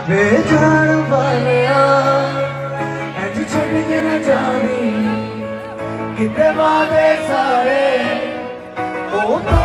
बेजान वालिया इंज छड़ के न जानी किते वादे सारे ओ